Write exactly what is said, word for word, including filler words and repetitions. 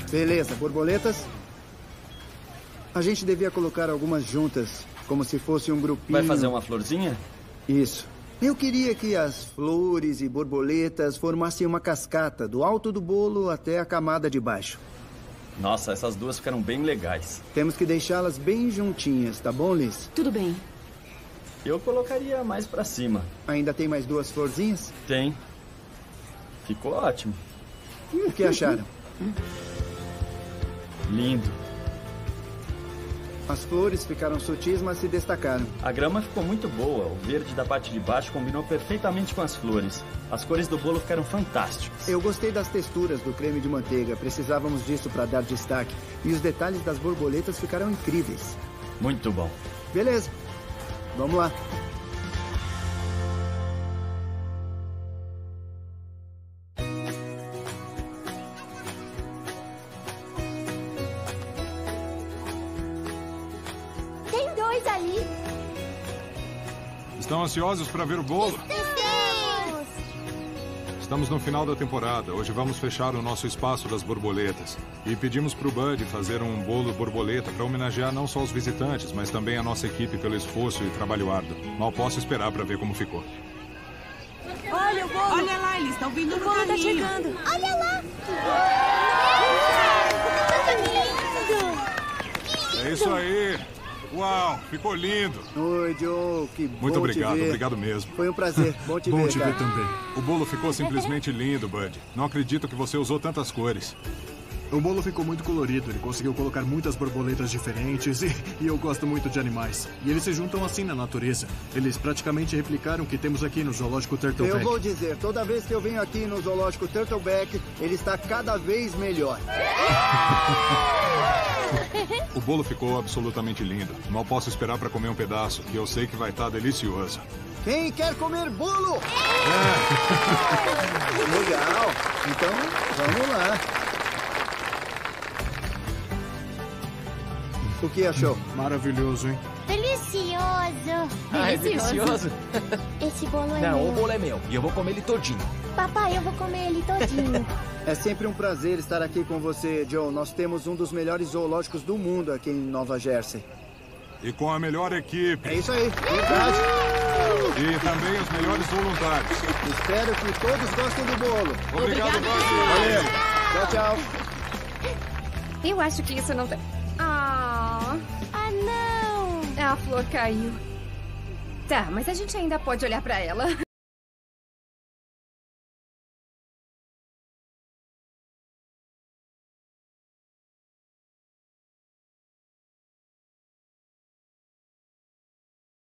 Beleza, borboletas. A gente devia colocar algumas juntas, como se fosse um grupinho. Vai fazer uma florzinha? Isso. Eu queria que as flores e borboletas formassem uma cascata, do alto do bolo até a camada de baixo. Nossa, essas duas ficaram bem legais. Temos que deixá-las bem juntinhas, tá bom, Liz? Tudo bem. Eu colocaria mais pra cima. Ainda tem mais duas florzinhas? Tem. Ficou ótimo. O que acharam? Lindo. As flores ficaram sutis, mas se destacaram. A grama ficou muito boa. O verde da parte de baixo combinou perfeitamente com as flores. As cores do bolo ficaram fantásticas. Eu gostei das texturas do creme de manteiga. Precisávamos disso para dar destaque. E os detalhes das borboletas ficaram incríveis. Muito bom. Beleza. Vamos lá. Tem dois ali. Estão ansiosos para ver o bolo? Estamos! Estamos no final da temporada. Hoje vamos fechar o nosso espaço das borboletas. E pedimos para o Bud fazer um bolo borboleta para homenagear não só os visitantes, mas também a nossa equipe pelo esforço e trabalho árduo. Mal posso esperar para ver como ficou. Olha o bolo! Olha lá, eles estão vindo O no bolo tá caminho. chegando! Olha lá! É isso aí! Uau, ficou lindo! Oi, Joe, que bom Muito obrigado, te ver. obrigado mesmo. Foi um prazer, bom te Bom ver, te cara. ver também. O bolo ficou simplesmente lindo, Bud. Não acredito que você usou tantas cores. O bolo ficou muito colorido, ele conseguiu colocar muitas borboletas diferentes e, e eu gosto muito de animais. E eles se juntam assim na natureza. Eles praticamente replicaram o que temos aqui no Zoológico Turtleback. Eu vou dizer, toda vez que eu venho aqui no Zoológico Turtleback, ele está cada vez melhor. O bolo ficou absolutamente lindo. Mal posso esperar para comer um pedaço, que eu sei que vai estar delicioso. Quem quer comer bolo? Legal. Então, vamos lá. O que achou? Maravilhoso, hein? Delicioso! Ah, é delicioso. Esse bolo é Não, meu. o bolo é meu. E eu vou comer ele todinho. Papai, eu vou comer ele todinho. É sempre um prazer estar aqui com você, Joe. Nós temos um dos melhores zoológicos do mundo aqui em Nova Jersey. E com a melhor equipe. É isso aí, verdade. E também os melhores voluntários. Espero que todos gostem do bolo. Obrigado, Bud. Valeu. Tchau, tchau. Eu acho que isso não tá... Ah, Ah, não! a flor caiu. Tá, mas a gente ainda pode olhar pra ela.